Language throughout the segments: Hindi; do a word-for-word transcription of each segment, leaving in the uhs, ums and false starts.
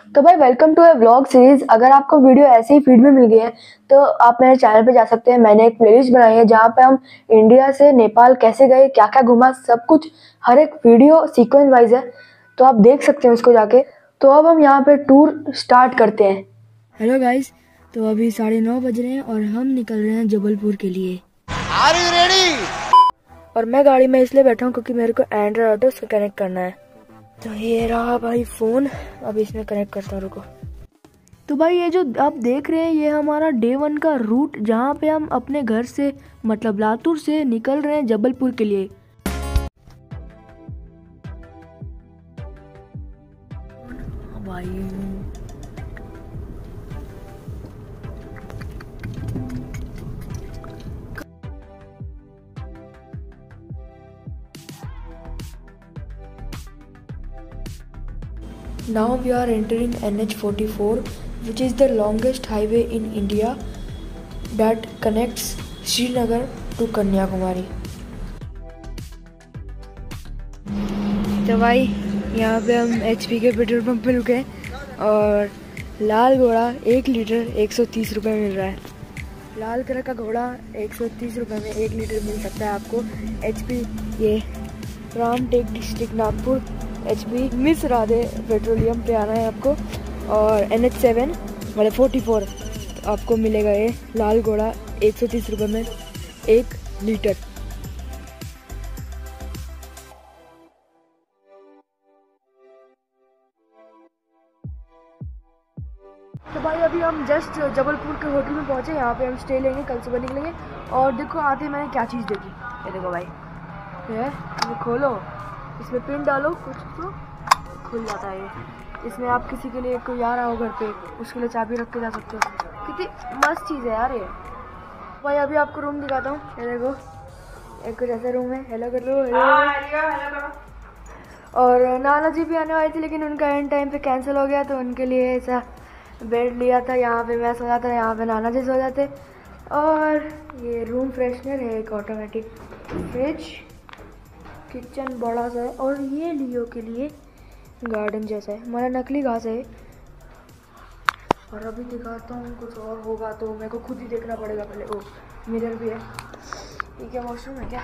तो भाई welcome to a vlog series. अगर आपको वीडियो ऐसे ही फीड में मिल गई है तो आप मेरे चैनल पे जा सकते हैं। मैंने एक प्लेलिस्ट बनाई है जहाँ पे हम इंडिया से नेपाल कैसे गए, क्या क्या घुमा, सब कुछ हर एक वीडियो सीक्वेंस वाइज है, तो आप देख सकते हैं उसको जाके। तो अब हम यहाँ पे टूर स्टार्ट करते हैं। हेलो गाइस, तो अभी साढ़े नौ बज रहे हैं और हम निकल रहे हैं जबलपुर के लिए। Are you ready? और मैं गाड़ी में इसलिए बैठा हूँ क्योंकि मेरे को एंड्रॉइड ऑटो से कनेक्ट करना है। तो ये रहा भाई फोन, अब इसमें कनेक्ट करता हूँ, रुको। तो भाई ये जो आप देख रहे हैं ये हमारा डे वन का रूट, जहाँ पे हम अपने घर से मतलब लातूर से निकल रहे हैं जबलपुर के लिए। भाई Now we are entering N H forty-four, which is the longest highway in India that connects Srinagar to Kanyakumari. तो भाई यहाँ पे हम एच पी के पेट्रोल पंप पे रुके और लाल घोड़ा एक लीटर एक सौ तीस रुपये मिल रहा है। लाल कलर का घोड़ा एक सौ तीस रुपये में एक लीटर मिल सकता है आपको। एच पी ये Ramtek district Nagpur H P मिस राधे पेट्रोलियम पे आना है आपको। और एन एच सेवन मतलब फोर्टी फोर आपको मिलेगा ये लाल घोड़ा एक सौ तीस रुपये में एक लीटर। तो भाई अभी हम जस्ट जबलपुर के होटल में पहुंचे, यहाँ पे हम स्टे लेंगे, कल सुबह निकलेंगे। और देखो आते मैंने क्या चीज़ देखी, ये देखो भाई, ये खोलो, इसमें पिन डालो कुछ तो खुल जाता है ये। इसमें आप किसी के लिए कोई आ रहा हो घर पे, उसके लिए चाबी रख के जा सकते हो। कितनी मस्त चीज़ है यार ये। भाई अभी आपको रूम दिखाता हूँ, ये देखो एक कुछ ऐसा रूम है। हेलो कर लो, हेलो। और नाना जी भी आने वाली थी लेकिन उनका एंड टाइम पे कैंसिल हो गया, तो उनके लिए ऐसा बेड लिया था। यहाँ पे मैं सो जाता, यहाँ पे नाना जी सो जाते। और ये रूम फ्रेशनर है, एक ऑटोमेटिक फ्रिज, किचन बड़ा सा है। और ये लियो के लिए गार्डन जैसा है, हमारा नकली घास है। और अभी दिखाता हूँ, कुछ और होगा तो मेरे को खुद ही देखना पड़ेगा पहले। ओ मिरर भी है, ये क्या वॉशरूम है क्या?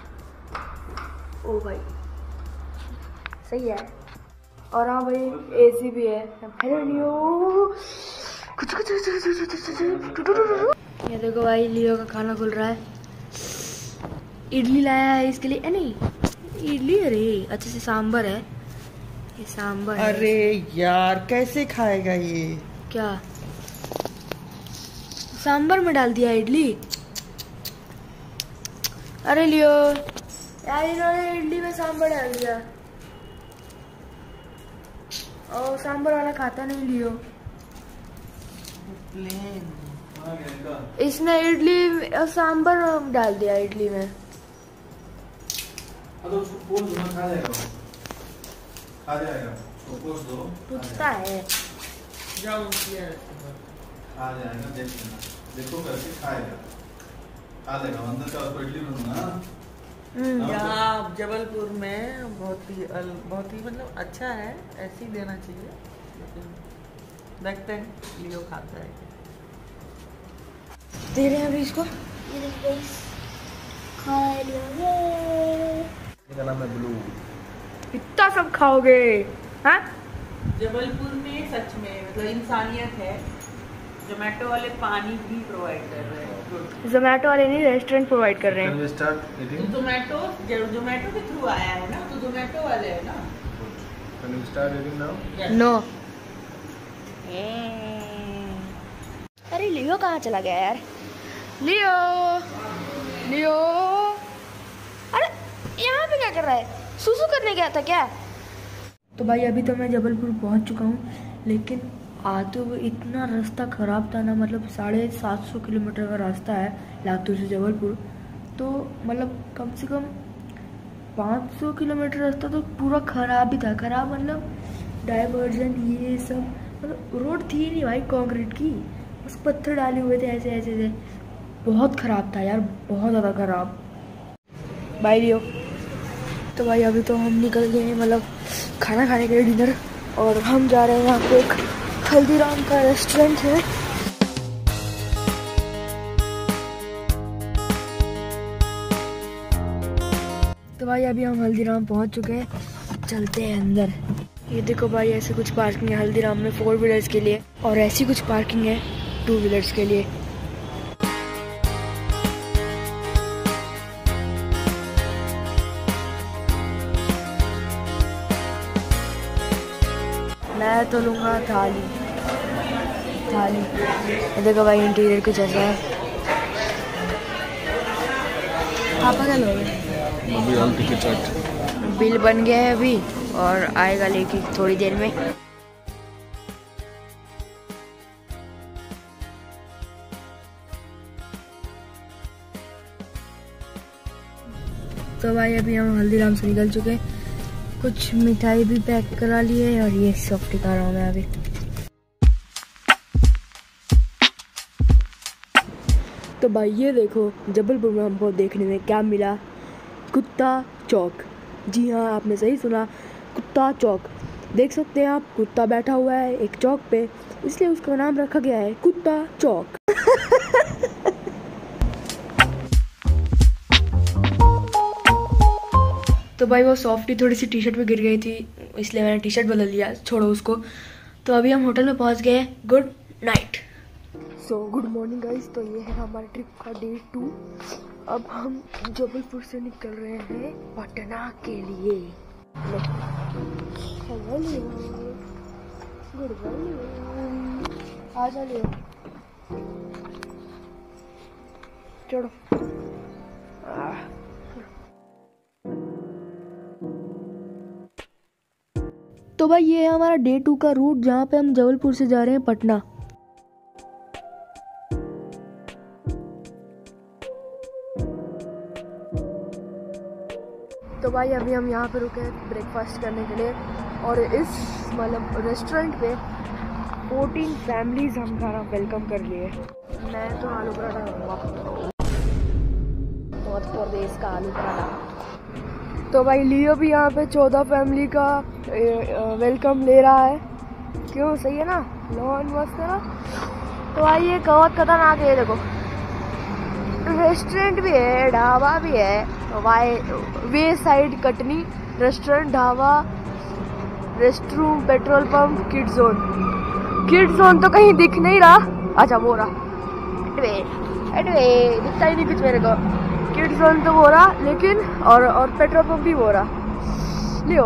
ओ भाई सही है। और हाँ भाई एसी भी है। हेलो लियो, ये देखो भाई लियो का खाना खुल रहा है। इडली लाया है इसके लिए, नहीं इडली, अरे अच्छे से सांबर है, ये सांबर है। अरे यार कैसे खाएगा ये? क्या सांबर में डाल दिया इडली? अरे लियो यार, इन्होंने इडली में सांबर डाल दिया और सांबर वाला खाता नहीं लियो। इसने इडली सांबर डाल दिया इडली में। तो पोस्ट दो, खा जाएगा, खा जाएगा, तो पोस्ट दो, पूछता है, जाओ किया खा जाएगा, देख लेना, देखो करके खाएगा, खा लेगा। अंदर का उसको इडली में ना यहाँ जबलपुर में बहुत ही बहुत ही मतलब अच्छा है, ऐसे ही देना चाहिए। लेकिन देखते हैं लियो खाता है। दे रहे हैं अभी इसको, खा लियो। इसका नाम है ब्लू। इतना सब खाओगे? हाँ जबलपुर में सच में मतलब इंसानियत है। जोमेटो वाले पानी भी प्रोवाइड कर रहे हैं। जोमेटो वाले नहीं, रेस्टोरेंट प्रोवाइड कर रहे हैं। जोमेटो जोमेटो के थ्रू आया है ना, तो जोमेटो वाले है ना। Can you start eating now? No. अरे लियो कहाँ चला गया यार? लियो लियो, अरे यहाँ पे क्या कर रहा है? सुसु करने गया था क्या? तो भाई अभी तो मैं जबलपुर पहुँच चुका हूँ, लेकिन आते हुए इतना रास्ता ख़राब था ना, मतलब साढ़े सात सौ किलोमीटर का रास्ता है लातूर से जबलपुर। तो मतलब कम से कम पाँच सौ किलोमीटर रास्ता तो पूरा ख़राब ही था। ख़राब मतलब डाइवर्जन ये सब, मतलब रोड थी नहीं भाई कंक्रीट की, बस पत्थर डाले हुए थे ऐसे ऐसे थे। बहुत ख़राब था यार, बहुत ज़्यादा ख़राब। Bye Leo. तो भाई अभी तो हम निकल गए हैं, मतलब खाना खाने के लिए, डिनर। और हम जा रहे हैं यहाँ पे एक हल्दीराम का रेस्टोरेंट है। तो भाई अभी हम हल्दीराम पहुँच चुके हैं, चलते हैं अंदर। ये देखो भाई ऐसे कुछ पार्किंग है हल्दीराम में फोर व्हीलर्स के लिए, और ऐसी कुछ पार्किंग है टू व्हीलर्स के लिए। मैं तो लूँगा थाली थाली ये देखो भाई इंटीरियर कुछ ऐसा है। आप क्या लोगे? अभी ऑल टिकट चेक। बिल बन गया है अभी और आएगा लेके थोड़ी देर में। तो भाई अभी हम हल्दीराम से निकल चुके हैं, कुछ मिठाई भी पैक करा लिए और ये सब टिका रहा हूँ मैं अभी। तो भाई ये देखो जबलपुर में हमको देखने में क्या मिला, कुत्ता चौक। जी हाँ आपने सही सुना, कुत्ता चौक। देख सकते हैं आप, कुत्ता बैठा हुआ है एक चौक पे, इसलिए उसका नाम रखा गया है कुत्ता चौक। तो भाई वो सॉफ्टी थोड़ी सी टी शर्ट पे गिर गई थी, इसलिए मैंने टी शर्ट बदल लिया, छोड़ो उसको। तो अभी हम होटल में पहुंच गए। Good night. So good morning guys. तो ये है हमारे ट्रिप का डे टू। अब हम जबलपुर से निकल रहे हैं पटना के लिए। हेलो गुड मॉर्निंग, आ जा लियो, चलो। तो भाई ये है हमारा डे टू का रूट, जहाँ पे हम जबलपुर से जा रहे हैं पटना। तो भाई अभी हम यहाँ पे रुके ब्रेकफास्ट करने के लिए, और इस मतलब रेस्टोरेंट पे फोर्टीन फैमिलीज हम खाना वेलकम कर लिए। मैं तो आलू पराठा खाऊंगा, नॉर्थ प्रदेश का आलू पराठा। तो भाई लियो भी यहाँ पे चौदह फैमिली का वेलकम ले रहा है। क्यों, सही है ना, लोन मस्त है ना। तो भाई ये बहुत खतरनाक है, देखो रेस्टोरेंट भी है, ढाबा भी है। वाई wayside Katni, restaurant, dhaba, rest room, petrol pump, kid zone. Kid zone तो कहीं दिख नहीं रहा। अच्छा वो रहा, अटवे अटवे दिखता ही नहीं कुछ मेरे को। किड जोन तो वो रहा, लेकिन और और पेट्रोल पंप भी वो रहा। लियो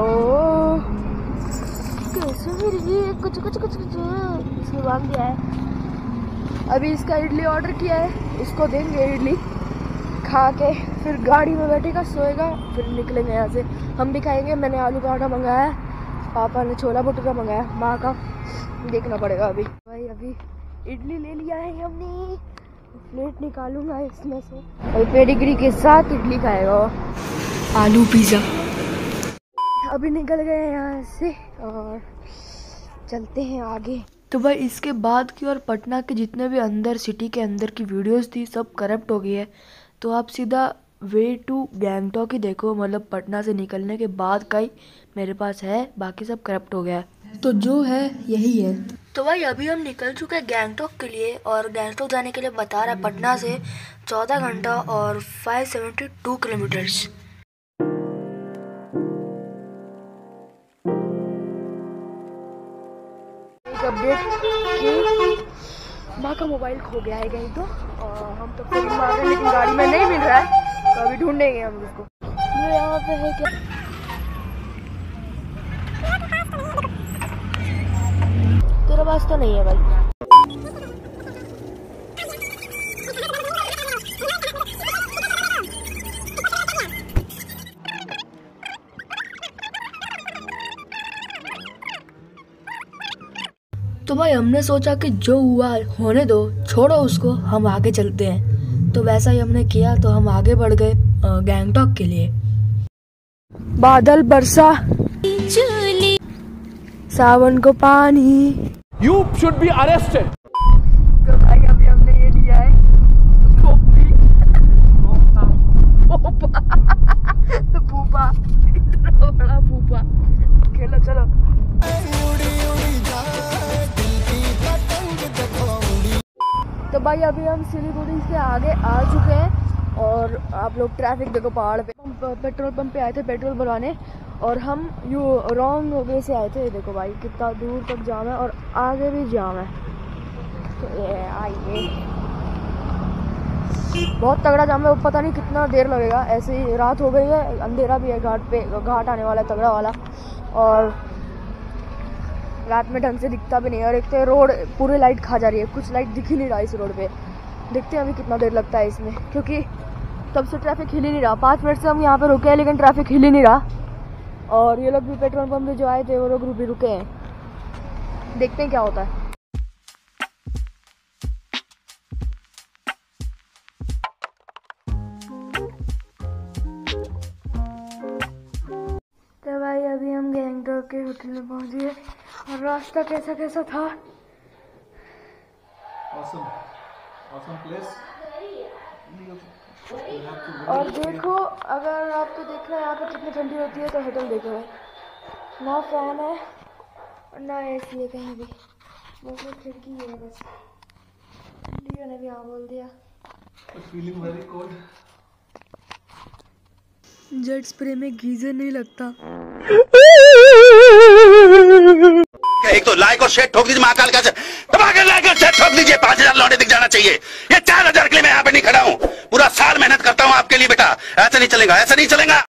कैसे मेरी कुछ कुछ कुछ कुछ इसमें बांध दिया है। अभी इसका इडली ऑर्डर किया है, इसको देंगे इडली, खा के फिर गाड़ी में बैठेगा, सोएगा, फिर निकलेंगे यहाँ से। हम भी खाएंगे। मैंने आलू पराठा मंगाया है, पापा ने छोला भटूरा मंगाया, माँ का देखना पड़ेगा अभी। भाई अभी इडली ले लिया है हमने, प्लेट निकालूंगा इसमें से, और पेडिग्री के साथ इडली खाएगा, आलू पिज़्ज़ा। अभी निकल गए यहाँ से और चलते हैं आगे। तो भाई इसके बाद की और पटना के जितने भी अंदर सिटी के अंदर की वीडियोस थी सब करप्ट हो गई है। तो आप सीधा वे टू गैंगटॉक ही देखो, मतलब पटना से निकलने के बाद का ही मेरे पास है, बाकी सब करप्ट हो गया है। तो जो है यही है। तो भाई अभी हम निकल चुके हैं गैंगटॉक के लिए, और गैंगटॉक जाने के लिए बता रहा है पटना से चौदह घंटा और फाइव सेवेंटी टू किलोमीटर्स। एक अपडेट कि माँ का मोबाइल खो गया है कहीं, तो और हम तो फिर मार रहे हैं, लेकिन गाड़ी में नहीं मिल रहा है, तो अभी ढूंढेंगे हम उसको। ये यहाँ पे है क्या? तेरे पास तो नहीं है भाई। तो भाई हमने सोचा कि जो हुआ होने दो, छोड़ो उसको, हम आगे चलते हैं। तो वैसा ही हमने किया, तो हम आगे बढ़ गए गैंगटॉक के लिए। बादल बरसा, सावन को पानी, You should be arrested. तो भाई अभी हमने ये लिया है टोपी, फूफा, फूफा, इतना बड़ा फूफा। खेलो चलो। भाई अभी हम सिलीगुड़ी से आगे आ चुके हैं और आप लोग ट्रैफिक देखो पहाड़ पे। पेट्रोल पंप पे आए थे पेट्रोल भरवाने और हम यू रॉन्ग वे से आए थे। देखो भाई कितना दूर तक जाम है और आगे भी जाम है। तो ये आइए बहुत तगड़ा जाम है, पता नहीं कितना देर लगेगा। ऐसे ही रात हो गई है, अंधेरा भी है, घाट पे घाट आने वाला है तगड़ा वाला और रात में ढंग से दिखता भी नहीं है। और एक तो रोड पूरी लाइट खा जा रही है, कुछ लाइट दिख ही नहीं रहा इस रोड पे। देखते हैं अभी कितना देर लगता है इसमें, क्योंकि तब से ट्रैफिक हिल ही नहीं रहा। पाँच मिनट से हम यहाँ पे रुके हैं लेकिन ट्रैफिक हिल ही नहीं रहा। और ये लोग भी पेट्रोल पंप पे जो आए थे वो लोग भी रुके हैं। देखते हैं क्या होता है। तो भाई अभी हम गैंगटॉक के होटल में पहुँच गए और रास्ता कैसा कैसा था। awesome awesome place और देखो अगर आपको देखना है यहाँ पे कितनी ठंडी होती है तो होटल देखो है ना, फैन है और ना एसी है कहीं भी, बस एक खिड़की है बस। लियो ने भी हाँ बोल दिया। Feeling very cold. Jet spray में गीजर नहीं लगता। एक तो लाइक और शेयर ठोक दीजिए, महाकाल का दबा के लाइक और शेयर ठोक दीजिए। पांच हजार लौटे दिख जाना चाहिए। ये चार हजार के लिए मैं यहाँ पे नहीं खड़ा हूँ, पूरा साल मेहनत करता हूँ आपके लिए बेटा। ऐसा नहीं चलेगा, ऐसा नहीं चलेगा।